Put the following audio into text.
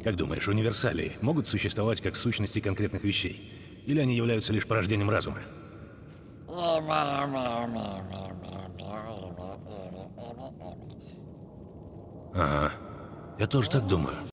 Как думаешь, универсалии могут существовать как сущности конкретных вещей? Или они являются лишь порождением разума? Ага, я тоже так думаю.